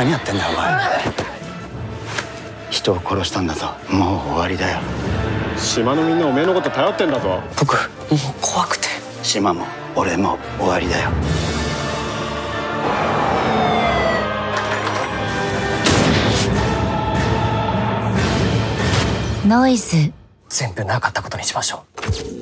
何やってんだお前。人を殺したんだぞ。もう終わりだよ。 島のみんなおめえのこと頼ってんだぞ。 僕もう怖くて。島も俺も終わりだよ。 ノイズ。 全部なかったことにしましょう。